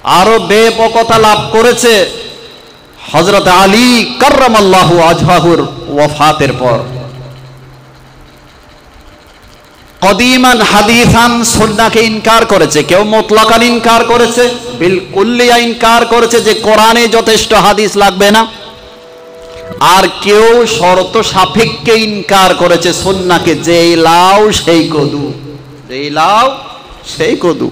আরো ব্যাপকতা লাভ করেছে হযরত আলী কাররামাল্লাহু ওয়াজহাহুর ওয়াফাতের পর। কদিমান হাদিসান সুন্নাহকে ইনকার করেছে, কেউ মুতলাকান ইনকার করেছে, বিলকুল্লিয়া ইনকার করেছে যে কোরআনে যথেষ্ট হাদিস লাগবে না, আর কেউ শর্ত সাপেক্ষে ইনকার করেছে সুন্নাহকে, যেই লাউ সেই কদু, যেই লাউ সেই কদু।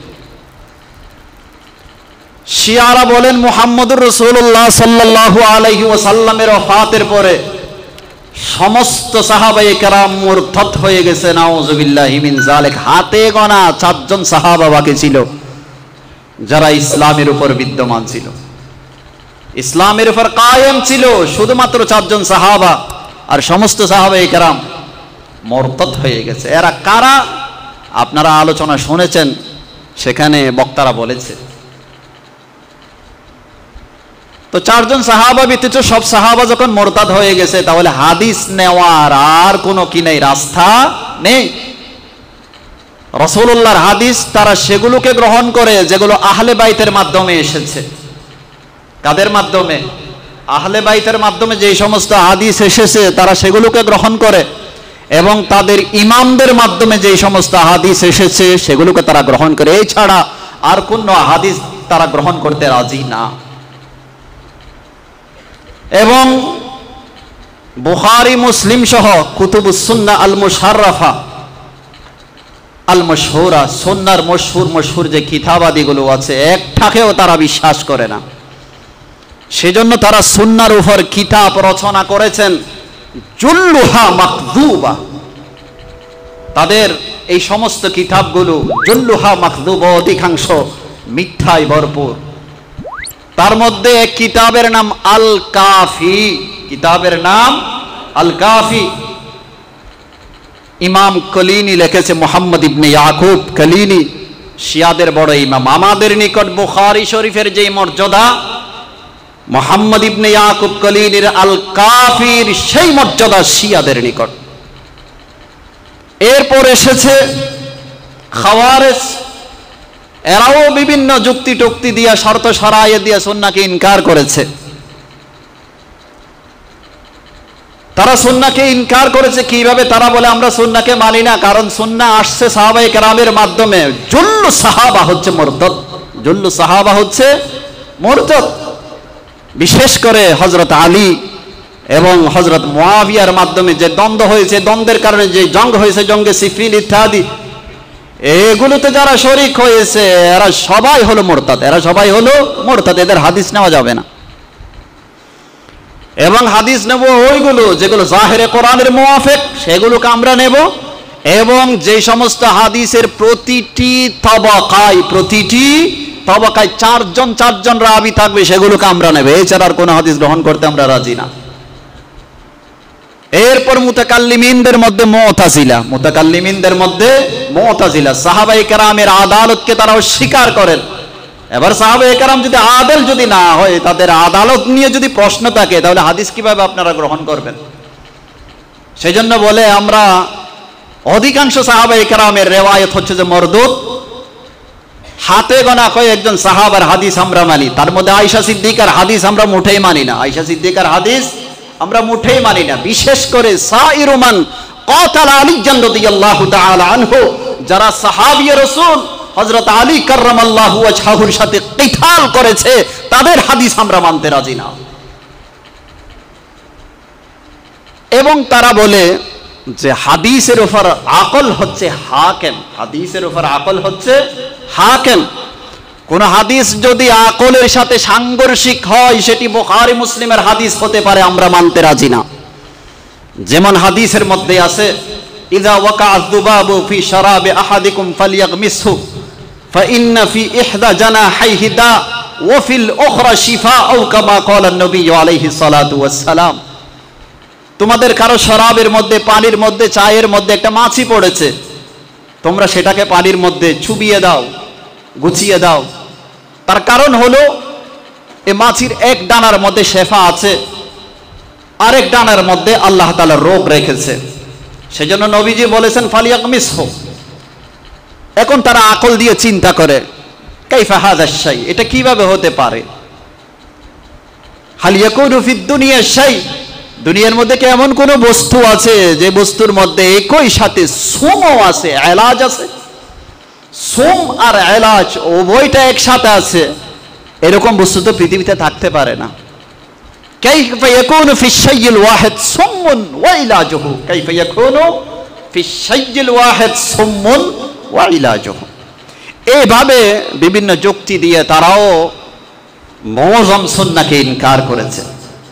শিয়ারা বলেন মুহাম্মদুর রাসূলুল্লাহ সাল্লাল্লাহু আলাইহি ওয়াসাল্লামের ওফাতের পরে সমস্ত সাহাবায়ে কেরাম মুরতাদ হয়ে গেছে, নাউযুবিল্লাহি মিন যালিক। হাতে গোনা 4 জন সাহাবা বাকি ছিল যারা ইসলামের উপর বিদ্যমান ছিল, ইসলামের উপর কায়েম ছিল, শুধুমাত্র 4 জন সাহাবা, আর সমস্ত সাহাবায়ে কেরাম মুরতাদ হয়ে গেছে। এরা কারা? আপনারা আলোচনা শুনেছেন, সেখানে বক্তারা বলেছে। তো 4 জন সাহাবা ব্যতীত সব সাহাবা যখন মুরতাদ হয়ে গেছে, তাহলে হাদিস নেওয়ার আর কোনো কি নেই, রাস্তা নেই। রাসূলুল্লাহর হাদিস তারা সেগুলোকে গ্রহণ করে যেগুলো আহলে বাইতের মাধ্যমে এসেছে। কাদের মাধ্যমে? আহলে বাইতের মাধ্যমে যেই সমস্ত হাদিস এসেছে তারা সেগুলোকে গ্রহণ করে, এবং তাদের ইমামদের মাধ্যমে যেই সমস্ত হাদিস এসেছে সেগুলোকে তারা গ্রহণ করে। এছাড়া আর কোনো হাদিস তারা গ্রহণ করতে রাজি না। এবং বুখারী মুসলিম সহ কুতুবুস সুন্নাহ আল মুশাররাফা আল মাশহুরা, সুন্নাহর মশহুর যে কিতাবাদিগুলো আছে, একটাকেও তারা বিশ্বাস করে না। সেজন্য তারা সুন্নাহর উপর কিতাব রচনা করেছেন, জুল্লুহা মাকযুবা। তাদের এই সমস্ত কিতাবগুলো জুল্লুহা মাকযুবা, অধিকাংশ মিথ্যায় ভরপুর। তার মধ্যে এক কিতাবের নাম আল কাফি, কিতাবের নাম আল কাফি। ইমাম কলিনি লিখেছে, মুহাম্মদ ইবনে ইয়াকুব কলিনি, শিয়াদের বড় ইমাম। আমাদের নিকট বুখারী শরীফের যে মর্যাদা, মুহাম্মদ ইবনে ইয়াকুব কলিনির আল কাফির সেই মর্যাদা শিয়াদের নিকট। এরপর এসেছে খাওয়ারিজ, এরাও বিভিন্ন যুক্তি টুক্তি দিয়া, শর্ত সরাইয়ে দিয়া সুন্নাহকে ইনকার করেছে। তারা সুন্নাহকে ইনকার করেছে কিভাবে? তারা বলে আমরা সুন্নাহকে মানি না, কারণ সুন্নাহ আসছে সাহাবায়ে কেরামের মাধ্যমে। জুল্লু সাহাবা হচ্ছে মুরতাদ, জুল্লু সাহাবা হচ্ছে মুরতাদ। বিশেষ করে হযরত আলী এবং হযরত মুয়াবিয়ার মাধ্যমে যে দ্বন্দ্ব হয়েছে, দ্বন্দ্বের কারণে যে জং হয়েছে, জঙ্গে সিফিন ইত্যাদি, এগুলোতে যারা শরীক হয়েছে এরা সবাই হলো মুরতাদ, এরা সবাই হলো মুরতাদ। এদের হাদিস নেওয়া যাবে না। এবং হাদিস নেব ওইগুলো যেগুলো জাহেরে কোরআনের মুওয়াফিক, সেগুলোকে আমরা নেব। এবং যে সমস্ত হাদিসের প্রতিটি তবাকায় 4 জন রাবি থাকবে, সেগুলোকে আমরা নেব। এছাড়া আর কোনো হাদিস গ্রহণ করতে আমরা রাজি না। এরপর মুতাকাল্লিমিনদের মধ্যে মুতাজিলা, সাহাবায়ে কেরামের আদালতকে তারা অস্বীকার করেন। এবার সাহাবায়ে কেরাম যদি আদেল যদি না হয়, তাদের আদালত নিয়ে যদি প্রশ্ন থাকে, তাহলে হাদিস কিভাবে আপনারা গ্রহণ করবেন? সেজন্য বলে আমরা অধিকাংশ সাহাবায়ে কেরামের রিওয়ায়াত হচ্ছে যে মরদুদ। হাতে গোনা কয়েকজন সাহাবার হাদিস আমরা মানি, তার মধ্যে আয়েশা সিদ্দিকার হাদিস আমরা মুঠেই মানি না। আয়েশা সিদ্দিকার হাদিস আমরা মুঠেই মানি না। বিশেষ করে সাইরু মান ক্বাতালা আলী রাদিয়াল্লাহু তাআলা আনহু, যারা সাহাবী রাসূল হযরত আলী কাররামাল্লাহু ওয়াজহাহুর সাথে কিতাল করেছে, তাদের হাদিস আমরা মানতে রাজি না। এবং তারা বলে যে হাদিসের উপর আকল হচ্ছে হাকিম, হাদিসের উপর আকল হচ্ছে হাকিম। কোন হাদিস যদি আকলের সাথে সাংঘর্ষিক হয়, সেটি বুখারী মুসলিমের হাদিস হতে পারে, আমরা মানতে রাজি না। যেমন হাদিসের মধ্যে আছে, ইযা ওয়াকাআ যুবাবু ফি শারাবি আহাদিকুম ফালইয়াগমিসহু ফাইন্না ফি ইহদা জানাহাইহি দা ওয়া ফিল উখরা শিফা আও কামা ক্বালা নবী আলাইহিস সালাতু ওয়াস সালাম। তোমাদের কারো শরাবের মধ্যে, পানির মধ্যে, চায়ের মধ্যে একটা মাছি পড়েছে, তোমরা সেটাকে পানির মধ্যে চুবিয়ে দাও, গুছিয়ে দাও। তার কারণ হলো এই মাছির এক ডানার মধ্যে শেফা আছে, আরেক ডানার মধ্যে আল্লাহ তাআলা রোগ রেখেছে। সেজন্য নবীজি বলেছেন ফালিয়াগমিসহু। এখন তারা আকল দিয়ে চিন্তা করে, কাইফা হাযা শাই, এটা কিভাবে হতে পারে? হাল ইয়াকুনু ফিদ দুনিয়া শাই, দুনিয়ার মধ্যে কি এমন কোন বস্তু আছে যে বস্তুর মধ্যে একই সাথে সুমও আছে, এলাজ আছে? সুম আর এলাজ উভয়টা একসাথে আছে, এরকম বস্তু তো পৃথিবীতে থাকতে পারে না। কাইফা ইয়াকুনু ফিশ শাইইল ওয়াহিদ সুমুন ওয়া ইলাজুহু, কাইফা ইয়াকুনু ফিশ শাইইল ওয়াহিদ সুমুন ওয়া ইলাজুহু। এইভাবে বিভিন্ন যুক্তি দিয়ে তারাও মুআজ্জম সুন্নাহকে ইনকার করেছে।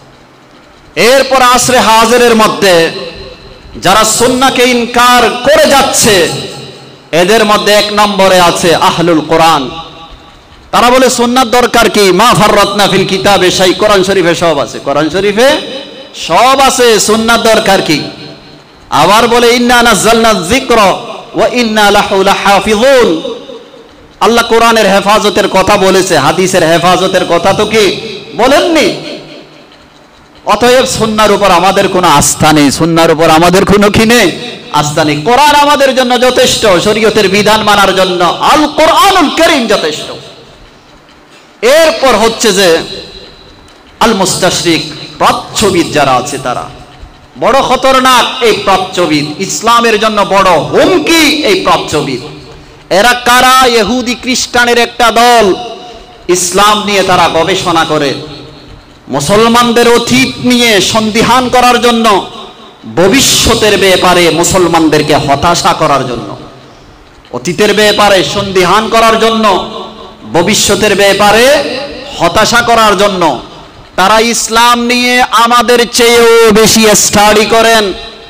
এরপর আসরে হাজিরের মধ্যে যারা সুন্নাহকে ইনকার করে যাচ্ছে, এদের মধ্যে এক নম্বরে আছে আহলুল কোরআন। তারা বলে সুন্নাত দরকার কি, মা ফাররাতনা ফিল কিতাবে শাই, কোরআন শরীফে সব আছে, কোরআন শরীফে সব আছে, সুন্নাত দরকার কি? আবার বলে ইন্না নাযালনা যিকরা ওয়া ইন্না লাহু লাহাফিজুন, আল্লাহ কোরআনের হেফাজতের কথা বলেছে, হাদিসের হেফাজতের কথা তো কি বলেননি? অতএব সুন্নাহর উপর আমাদের কোনো আস্থা নেই, সুন্নাহর উপর আমাদের কোনো কি নেই, আস্থা নেই। কোরআন আমাদের জন্য যথেষ্ট, শরীয়তের বিধান মানার জন্য আল কোরআনুল কারীম যথেষ্ট। এরপর হচ্ছে যে আল মুস্তাশরিক, প্রাচ্যবিদ যারা আছে তারা বড় খতরনাক। এই প্রাচ্যবিদ ইসলামের জন্য বড় হুমকি। এই প্রাচ্যবিদ এরা কারা? ইহুদি খ্রিস্টানের একটা দল। ইসলাম নিয়ে তারা গবেষণা করে, মুসলমানদের অতীত নিয়ে সন্দিহান করার জন্য, ভবিষ্যতের ব্যাপারে মুসলমানদেরকে হতাশা করার জন্য, অতীতের ব্যাপারে সন্দিহান করার জন্য, ভবিষ্যতের ব্যাপারে হতাশা করার জন্য তারা ইসলাম নিয়ে আমাদের চেয়েও বেশি স্টাডি করেন।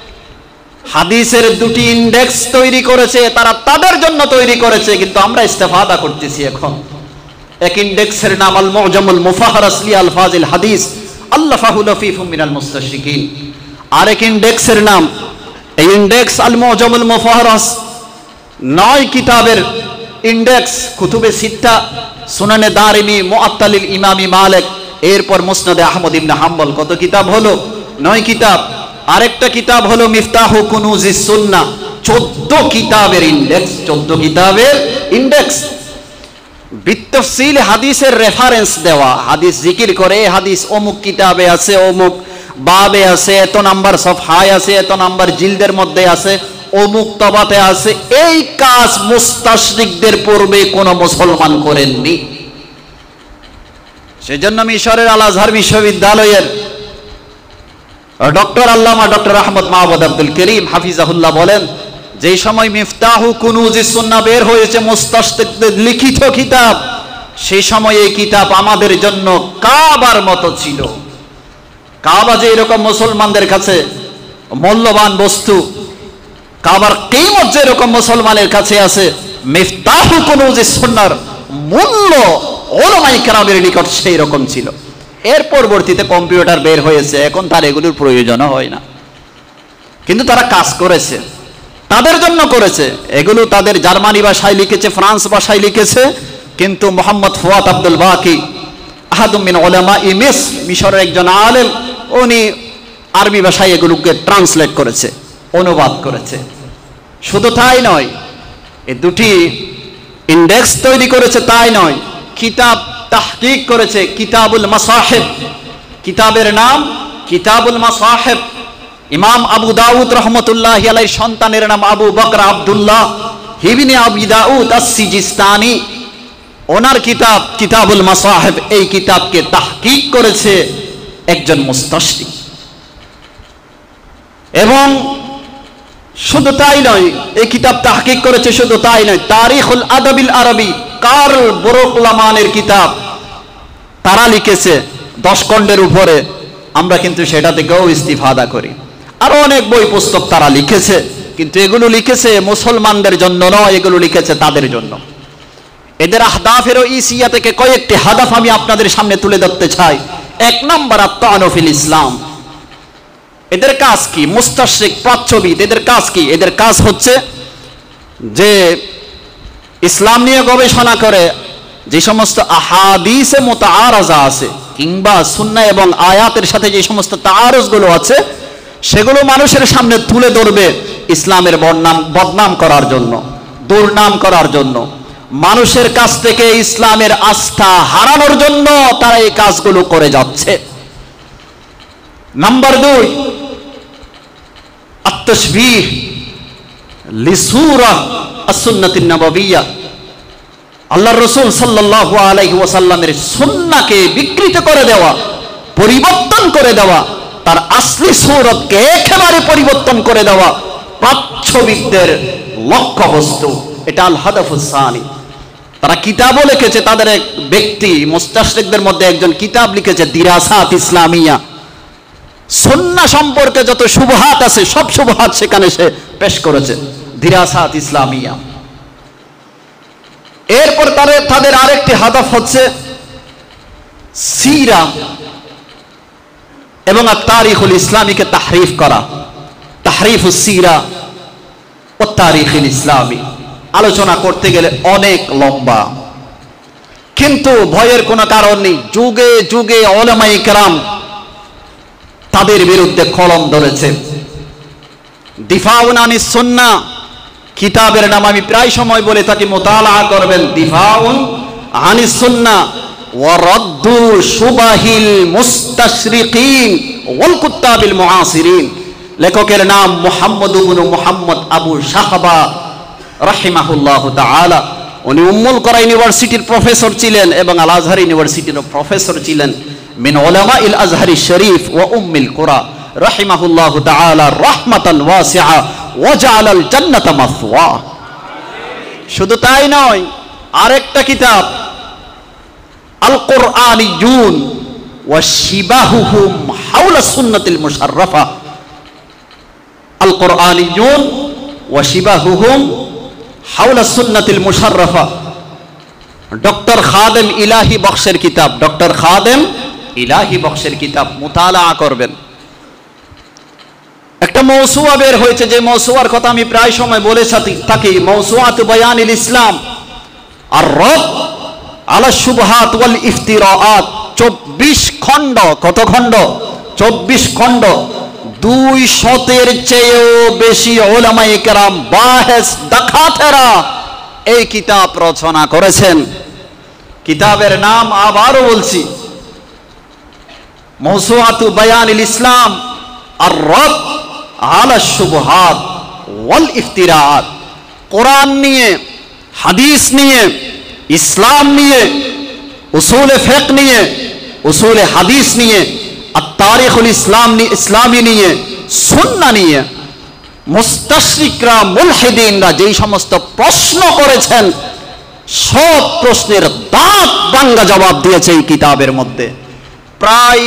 হাদিসের দুটি ইন্ডেক্স তৈরি করেছে তারা, তাদের জন্য তৈরি করেছে, কিন্তু আমরা ইস্তেফাদা করতেছি এখন। এক ইন্ডেক্সের নাম আল মুআজামুল মুফাহরাস লি আলফাজিল হাদিস আল্লাফাহু লাফিফুম মিনাল মুস্তাশরিকিন। আরেক ইন্ডেক্সের নাম, এই ইন্ডেক্স আল মুআজামুল মুফাহরাস 9 কিতাবের ইন্ডেক্স, কুতুবে সিত্তা, সুনানে দারিমি, মুআত্তালিল ইমামি মালিক, এরপর মুসনাদে আহমদ ইবনে হাম্বল। কত কিতাব হলো? 9 কিতাব। আরেকটা কিতাব হলো মিফতাহু কুনুজিস সুন্নাহ, 14 কিতাবের ইন্ডেক্স, 14 কিতাবের ইন্ডেক্স। বিতফসিল হাদিসের রেফারেন্স দেওয়া, হাদিস জিকির করে, হাদিস অমুক কিতাবে আছে, অমুক বাবে আছে, এত নাম্বার সফহায় আছে, এত নাম্বার জিলদের মধ্যে আছে, অমুক তবাতে আছে। এই কাজ মুস্তাশরিকদের পূর্বে কোন মুসলমান করেননি। সেজন্য মিশরের আল আজহার বিশ্ববিদ্যালয়ের ডক্টর আল্লামা doctor Ahmad Mahmud Abdul Karim হাফিজাহুল্লাহ বলেন, যেই সময় মিফতাহু কুনুজিস সুন্নাহ বের হয়েছে, মুস্তাশরিকদের লিখিত কিতাব, সেই সময় এই কিতাব আমাদের জন্য কাবার মতো ছিল। কাবা যে এরকম মুসলমানদের কাছে মূল্যবান বস্তু, কাবার কিমত যে এরকম মুসলমানের কাছে আছে, মিফতাহু কুনুজিস সুন্নাহর মূল্য উলামায়ে কেরামের নিকট সেই রকম ছিল। এর পরবর্তীতে কম্পিউটার বের হয়েছে, এখন তার এগুলোর প্রয়োজন হয় না, কিন্তু তারা কাজ করেছে, তাদের জন্য করেছে। এগুলো তাদের জার্মানি ভাষায় লিখেছে, ফ্রান্স ভাষায় লিখেছে, কিন্তু মোহাম্মদ ফুয়াদ আব্দুল বাকি আহাদুম মিন উলামা মিসর, মিশরের একজন আলেম, উনি আরবি ভাষায় এগুলোকে ট্রান্সলেট করেছে, অনুবাদ করেছে। শুধু তাই নয়, এই দুটি ইন্ডেক্স তৈরি করেছে তাই নয়, কিতাব তাহকিক করেছে, কিতাবুল মাসাহিব, কিতাবের নাম কিতাবুল মাসাহিব। ইমাম আবু দাউদ রহমতুল্লাহি আলাইহির সন্তানের নাম আবু বকর আব্দুল্লাহ ইবনে আবি দাউদ আস-সিজিস্তানি, ওনার কিতাব কিতাবুল মাসাহিব। এই কিতাবকে তাহকিক করেছে একজন মুস্তাশরিক। এবং শুধু তাই নয়, এই কিতাব তাহকিক করেছে শুধু তাই নয়, তারিখুল আদাবিল আরবি, কার্ল বোরকলামানের কিতাব তারা লিখেছে 10 খণ্ডের উপরে। আমরা কিন্তু সেটা থেকেও ইস্তিফাদা করি। আরো অনেক বই পুস্তক তারা লিখেছে, কিন্তু এগুলো লিখেছে মুসলমানদের জন্য নয়, এগুলো লিখেছে তাদের জন্য। এদের আহদাফের ইসিয়া থেকে কয়েকটি হাদাফ আমি আপনাদের সামনে তুলে ধরতে চাই। 1 নম্বর আত-তা'নু ফিল ইসলাম। এদের কাজ কি? মুস্তাশরিক প্রাচ্যবিদ, এদের কাজ কি? এদের কাজ হচ্ছে যে ইসলাম নিয়ে গবেষণা করে যে সমস্ত আহাদিসে মুতাআরাজা আছে, কিংবা সুন্নাহ এবং আয়াতের সাথে যে সমস্ত তাআরুজগুলো আছে, সেগুলো মানুষের সামনে তুলে ধরবে ইসলামের বদনাম করার জন্য, দুর্নাম করার জন্য, মানুষের কাছ থেকে ইসলামের আস্থা হারানোর জন্য তারা এই কাজগুলো করে যাচ্ছে। নাম্বার 2, আত-তাশবীহ লিসূরা আস-সুন্নাতিন নাবাবিয়্যা, আল্লাহর রাসূল সাল্লাল্লাহু আলাইহি ওয়াসাল্লামের সুন্নাহকে বিকৃত করে দেওয়া, পরিবর্তন করে দেওয়া, তার আসলি সূরতকে একেবারে পরিবর্তন করে দেওয়া প্রাচ্যবিদদের লক্ষ্যবস্তু। এটা আল হাদাফুস সানি। তারা কিতাবও লিখেছে, তাদের এক ব্যক্তি মুস্তাশরিকদের মধ্যে একজন কিতাব লিখেছে দিরাসাত ইসলামিয়া, সুন্নাহ সম্পর্কে যত শুবহাত আছে সব শুবহাত সেখানে সে পেশ করেছে, দিরাসাত ইসলামিয়া। এরপর তাদের আরেকটি হাদাফ হচ্ছে সিরা এবং তারিখুল ইসলামীকে তাহরিফ করা, তাহরিফুস সিরা ও তারিখুল ইসলামী। আলোচনা করতে গেলে অনেক লম্বা, কিন্তু ভয়ের কোনো কারণ নেই। যুগে যুগে উলামায়ে কেরাম তাদের বিরুদ্ধে কলম ধরেছে। দিফাউন আনিস সুন্নাহ কিতাবের নাম আমি প্রায় সময় বলে থাকি, মুতালা করবেন। দিফাউন আনিস সুন্নাহ ওয়া রাদ্দু শুবাহিল মুস্তাশরিকিন ওয়াল কুত্তাবিল মুআসিরিন। লেখকের নাম মুহাম্মদ ইবনে মুহাম্মদ আবু শাহবা রাহিমাহুল্লাহু তাআলা। উনি উম্মুল কুরা ইউনিভার্সিটির প্রফেসর ছিলেন এবং আল আজহার ইউনিভার্সিটির প্রফেসর ছিলেন। মিন উলামাইল আজহারি শরীফ ওয়া উম্মিল কুরা রাহিমাহুল্লাহু তাআলা রাহমাতান ওয়াসিআ ওয়া জাআলাল জান্নাতা মাসওয়া। শুধু তাই নয়, আরেকটা কিতাব আল কুরআনিয়ুন ওয়া শিবাহুহুম হাওলা সুন্নাতিল মুশাররাফা। আল কুরআনিয়ুন ওয়া শিবাহুহুম হাওলা সুন্নাতিল মুশাররাফা, ডক্টর খাদেম ইলাহি বখশের কিতাব, ডক্টর খাদেম ইলাহি বখশের কিতাব মুতালা করবেন। একটা মওসুয়া বের হয়েছে, যে মওসুয়ার কথা আমি প্রায় সময় বলে থাকি, মওসুআত বায়ানিল ইসলাম আর রদ আলা শুবহাত ওয়াল ইফতিরাআত। 24 খণ্ড। কত খণ্ড? 24 খণ্ড। 200-এর চেয়েও বেশি উলামায়ে কেরাম বাহেস দাখাতেরা এই কিতাব রচনা করেছেন। কিতাবের নাম আবারও বলছি, মওসুআতু বায়ানিল ইসলাম আর রদ আলা শুবহাত ওয়াল ইফতিরাআত। কোরআন নিয়ে, হাদিস নিয়ে, ইসলাম নিয়ে, উসুলে ফিকহ নিয়ে, উসুলে হাদিস নিয়ে, তারিখুল ইসলামী নিয়ে, সুন্নাহ নিয়ে মুস্তাশরিকরা, মুলহিদিনরা যেই সমস্ত প্রশ্ন করেছেন, সব প্রশ্নের দাঁত ভাঙা জবাব দিয়েছে এই কিতাবের মধ্যে। প্রায়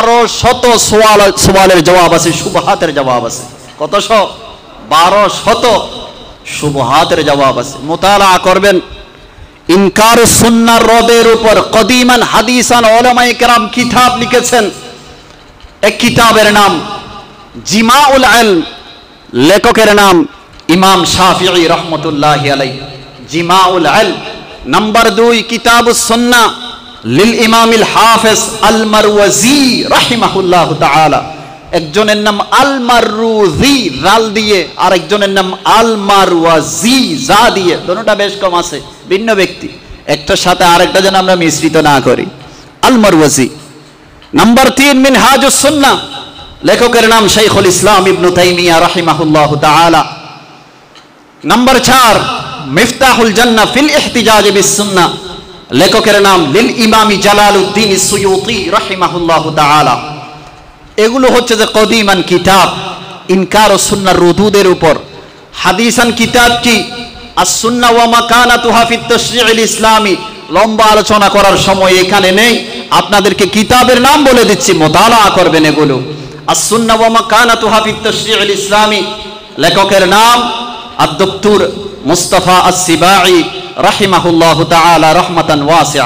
1200 সওয়ালের জবাব আছে, শুবহাতের জবাব আছে। কত শো? 1200 শুবহাতের জবাব আছে। মুতালা করবেন। ইনকার সুন্নাহর রদের উপর কদিমান হাদিসান উলামায়ে কেরাম কিতাব লিখেছেন। এক কিতাবের নাম জিমাউল ইলম, লেখকের নাম ইমাম শাফিঈ রাহমাতুল্লাহি আলাইহি। জিমাউল ইলম। নাম্বার 2 কিতাবুস সুন্নাহ লিল ইমামিল হাফেজ আল মারওয়াজি রাহিমাহুল্লাহু তাআলা। একজনের নাম আল মারওয়াজি রাল দিয়ে, আর একজনের নাম আল মারওয়াজি জা দিয়ে। দুটোটা বেশ কম আছে, ভিন্ন ব্যক্তি, একটার সাথে আরেকটা যেন আমরা মিশ্রিত না করি। আল মারওয়াজি। নাম্বার 3 মিনহাজুস সুন্নাহ, লেখকের নাম শাইখুল ইসলাম ইবনে তাইমিয়া রাহিমাহুল্লাহু তাআলা। নাম্বার 4 মিফতাহুল জান্নাহ ফিল ইহতিজাজ বিস সুন্নাহ, লেখকের নাম লিল ইমামি জালালউদ্দিন সুয়ুতি রাহিমাহুল্লাহু তাআলা। এগুলো হচ্ছে যে কদিমান কিতাব ইনকার ও সুন্নাহর রুদুদের উপর। হাদিসান কিতাব কি? আস-সুন্নাহ ওয়া মাকানাতুহা ফিত তাশরি'ইল ইসলামী। লম্বা আলোচনা করার সময় এখানে নেই, আপনাদেরকে কিতাবের নাম বলে দিচ্ছি, মুতালা করবেন এগুলো। আস-সুন্নাহ ওয়া মাকানাতুহা ফিত তাশরি'ইল ইসলামী, লেখকের নাম আদ-দক্তর মুস্তাফা আস-সিবাঈ রাহিমাহুল্লাহু তাআলা রাহমাতান ওয়াসিআ।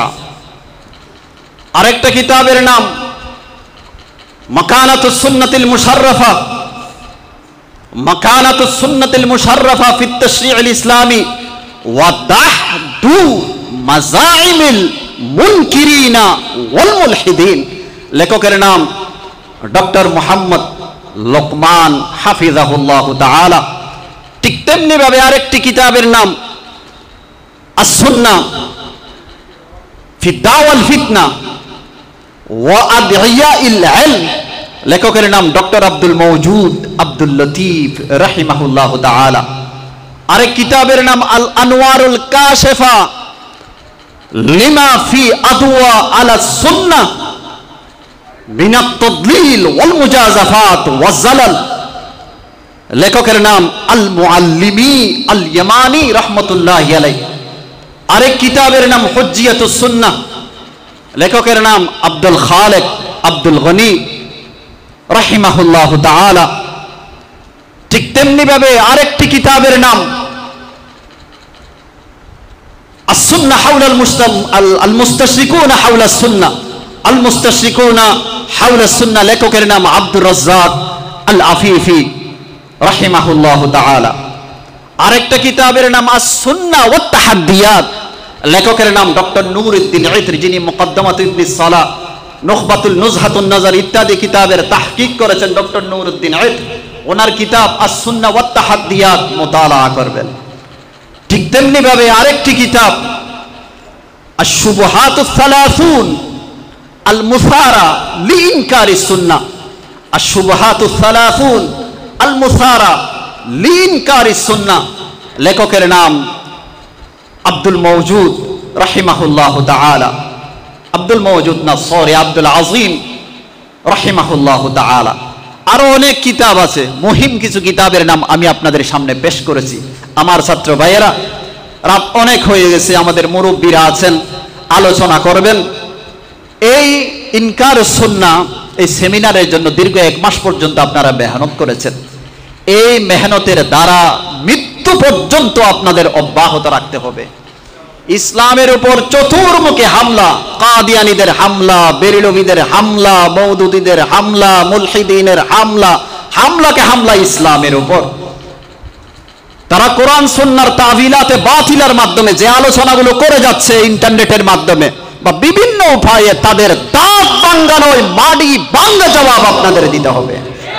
আরেকটা কিতাবের নাম মাকানাতুস সুন্নাতিল মুশাররাফা, মাকানাতুস সুন্নাতিল মুশাররাফা ফিত তাশরি'ইল ইসলামী ওয়া দাহদু মাযাইমিল মুনকিরিনা ওয়াল মুলহিদিন, লেখকের নাম ডক্টর মুহাম্মদ লোকমান হাফিজাহুল্লাহু তাআলা। ঠিক তেমনি ভাবে আরেকটি কিতাবের নাম আস-সুন্নাহ ফি দাওয়াল ফিতনা ওয়া আদইয়াইল ইলম, লেখকের নাম doctor Abdul Mawjud Abdul Latif রাহিমাহুল্লাহ তাআলা। আরেক কিতাবের নাম আল আনওয়ারুল কাশিফা লিমা ফি আদওয়া আলা সুন্নাহ মিনাত তাদলিল ওয়াল মুজাজাফাত ওয়াজ জালাল, লেখকের নাম আল মুআল্লিমি আল ইয়ামানি রাহমাতুল্লাহি আলাইহি। আরেক কিতাবের নাম হুজ্জিয়াতুস সুন্নাহ, লেখকের নাম আব্দুল খালেক আব্দুল গনি রাহিমাহুল্লাহ তাআলা। ঠিক তেমনি ভাবে আরেকটি কিতাবের নাম আস-সুন্নাহ হাওলাল আল মুস্তাশরিকুনা হাওলাস সুন্নাহ, আল মুস্তাশরিকুনা হাওলাস সুন্নাহ, লেখকের নাম আব্দুর রাজ্জাক আল আফিফি রাহিমাহুল্লাহ তাআলা। আরেকটা কিতাবের নাম আস-সুন্নাহ ওয়াত তাহাদ্দিয়াত, লেখকের নাম ডক্টর নুরউদ্দিন ইতরি, যিনি মুকদ্দমাতুল ইবনিস সালাহ, নুখবাতুল নুজহাতুন নজর ইত্যাদি কিতাবের তাহকিক করেছেন ডক্টর নুরউদ্দিন ইতরি। ওনার কিতাব আস-সুন্নাহ ওয়াত তাহাদ্দিয়াত মুতালা করবেন। ঠিক তেমনি ভাবে আরেকটি কিতাব আশ-শুবহাতুস সালাসুন আল মুসারা লিইনকারিস সুন্নাহ, আশ-শুবহাতুস সালাসুন আল মুসারা লিইনকারিস সুন্নাহ, লেখকের নাম আব্দুল মওজুদ রাহিমাহুল্লাহ তাআলা, আব্দুল মওজুদ না সরি আব্দুল আজিম রাহিমাহুল্লাহ তাআলা। আরো অনেক কিতাব আছে, মুহিম কিছু কিতাবের নাম আমি আপনাদের সামনে পেশ করেছি। আমার ছাত্র ভাইয়েরা, রাত অনেক হয়ে গেছে, আমাদের মুরব্বীরা আছেন, আলোচনা করবেন। এই ইনকার সুন্নাহ এই সেমিনারের জন্য দীর্ঘ 1 মাস পর্যন্ত আপনারা মেহনত করেছেন। এই মেহনতের দ্বারা মৃত্যু পর্যন্ত আপনাদের অব্যাহত রাখতে হবে। ইসলামের উপর চতুর্মুখী হামলা, কাদিয়ানীদের হামলা, বেরিলভিদের হামলা, মওদুদীদের হামলা, মুলহিদিনের হামলা, হামলাকে হামলা ইসলামের উপর। তারা কোরআন সুন্নাহর তাবিলাতে বাতিলের মাধ্যমে যে আলোচনাগুলো করে যাচ্ছে ইন্টারনেটের মাধ্যমে বা বিভিন্ন উপায়ে, তাদের দাঁত ভাঙানোর মাটি ভাঙা জবাব আপনাদের দিতে হবে।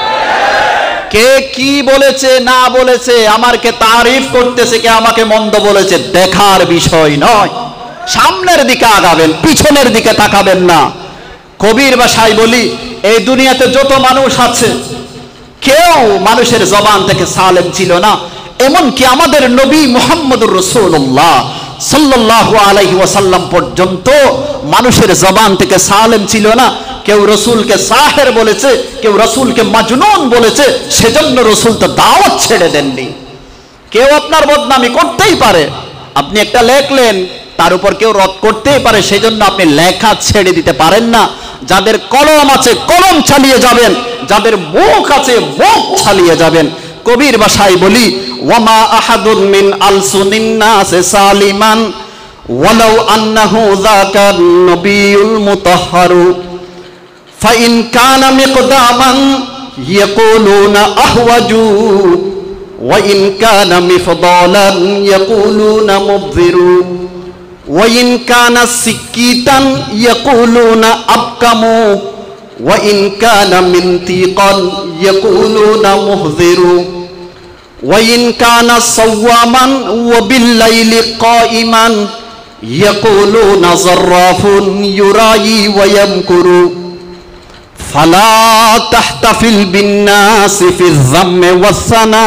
কে কি বলেছে না বলেছে, আমাকে তারিফ করতেছে, কে আমাকে মন্দ বলেছে, দেখার বিষয় নয়। সামনের দিকে আগাবেন, পিছনের দিকে তাকাবেন না। কবির ভাষায় বলি, এই দুনিয়াতে যত মানুষ আছে কেউ মানুষের জবান থেকে সালেম ছিল না। এমনকি আমাদের নবী মুহাম্মদুর রাসূলুল্লাহ সাল্লাল্লাহু আলাইহি ওয়াসাল্লাম পর্যন্ত মানুষের জবান থেকে সালেম ছিল না। কেউ রসুলকে সাহের বলেছে, কেউ রসুলকে মাজনুন বলেছে, সেজন্য রসুল তো দাওয়াত ছেড়ে দেননি। কেউ আপনার বদনামি করতেই পারে, আপনি একটা লেখলেন, তার উপর কেউ রদ করতেই পারে, সেজন্য আপনি লেখা ছেড়ে দিতে পারেন না। যাদের কলম আছে কলম চালিয়ে যাবেন, যাদের মুখ আছে মুখ চালিয়ে যাবেন। কবির ভাষায় বলি, ওয়ামা আহাদুন মিন আলসুনিন নাস সালিমান ওয়ালাউ আন্নাহু যাকান নবিয়ুল মুতাহহারু ফাইন কানা মিকদামান ইয়াকুলুনা আহওয়াজু ওয়া ইন কানা মিফদালান ইয়াকুলুনা মুবযিরু ওয়া ইন কানা সিকিতান ইয়াকুলুনা আবকামু ওয়া ইন কানা মিনতিকান ইয়াকুলুনা মুহযিরু ওয়া ইন কানা সাওয়ামান ওয়া বিল-লাইলি কাইমান ইয়াকুলুনা যাররাফুন ইউরায়ি ওয়া ইয়ামকুরু ফালা তাহতাফিল বিন-নাসি ফিয-যাম্মি ওয়াস-সানা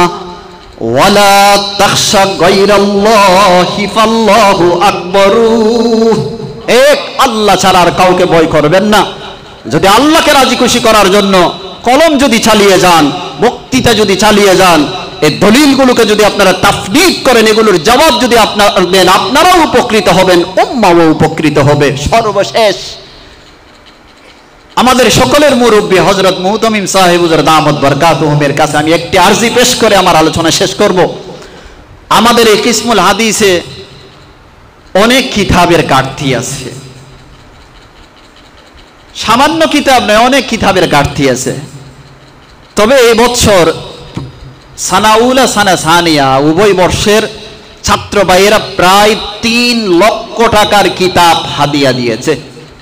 ওয়ালা তাখশা গায়রাল্লাহি ফাল্লাহু আকবারু। এক আল্লাহ ছাড়া আর কাউকে ভয় করবেন না। যদি আল্লাহকে রাজি খুশি করার জন্য কলম যদি চালিয়ে যান, বক্তৃতা যদি চালিয়ে যান, এই দলিলগুলোকে যদি আপনারা তাফনীদ করেন, এগুলোর জবাব যদি আপনারা দেন, আপনারাও উপকৃত হবেন, উম্মাও উপকৃত হবে। সর্বশেষ আমাদের সকলের মুরব্বী হযরত মুহতামিম সাহেব হুজুর দামাত বরকাতুহুমের কাছে আমি একটি আরজি পেশ করে আমার আলোচনা শেষ করব। আমাদের এই কিসমুল হাদিসে অনেক কিতাবের ঘাটতি আছে, সামান্য কিতাব নয়, অনেক কিতাবের ঘাটতি আছে। তবে এই বছর সানাউলা সানা সানিয়া উভয় বর্ষের ছাত্র ভাইয়েরা প্রায় 3 লক্ষ টাকার কিতাব হাদিয়া দিয়েছে,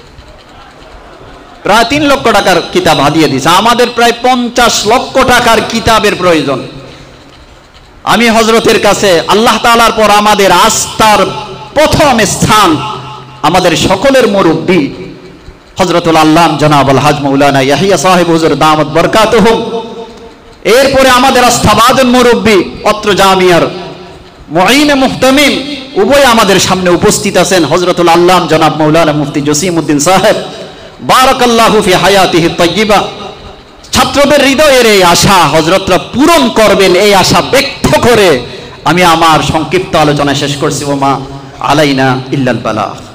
প্রায় 3 লক্ষ টাকার কিতাব হাদিয়া দিয়েছে। আমাদের প্রায় 50 লক্ষ টাকার কিতাবের প্রয়োজন। আমি হযরতের কাছে আল্লাহ তাআলার পর আমাদের আস্থার প্রথম স্থান আমাদের সকলের মুরব্বী হযরতুল আল্লাম জনাব আল হাজ মাওলানা ইয়াহিয়া সাহেব হুজুর দামাত বরকাতুহুম। এরপরে আমাদের আস্থাভাজন মুরব্বী অত্র জামিয়ার মুঈন মুহতামিম উভয় আমাদের সামনে উপস্থিত আছেন হযরতুল আল্লাম জনাব মাওলানা মুফতি জসিমউদ্দিন সাহেব বারাকাল্লাহু ফি হায়াতিহি তাইয়্যিবা। ছাত্রদের হৃদয়ের এই আশা হযরতরা পূরণ করবেন, এই আশা ব্যক্ত করে আমি আমার সংক্ষিপ্ত আলোচনা শেষ করছি। ওমা আলাইনা ইল্লাল বালাগ।